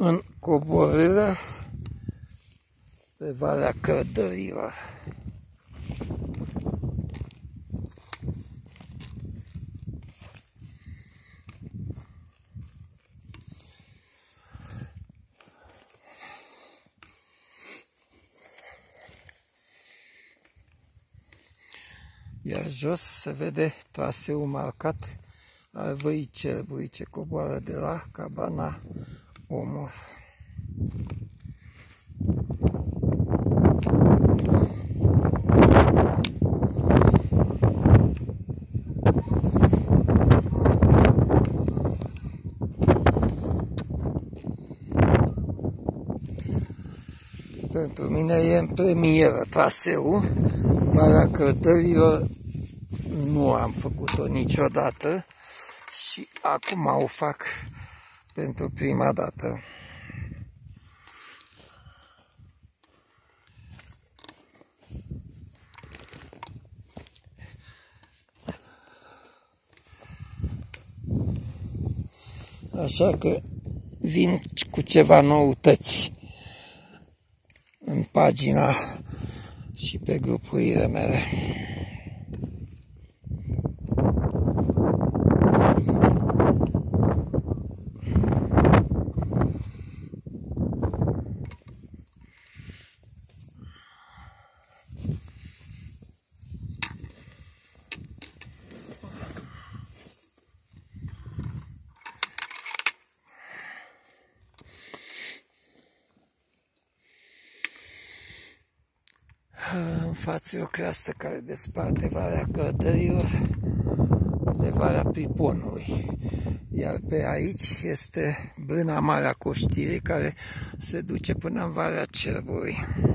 în coborârea pe Valea Cădărilor. Iar jos se vede traseul marcat al văii cerbului ce coboară de la Cabana Omor. Pentru mine e în premieră traseul. Valea Cădărilor nu am făcut-o niciodată și acum o fac pentru prima dată. Așa că vin cu ceva noutăți în pagina și pe grupurile mele. În față e o creastă care desparte Valea Cădărilor de Valea Priponului. Iar pe aici este Brâna Mare a Coștirii care se duce până în Valea Cerbului.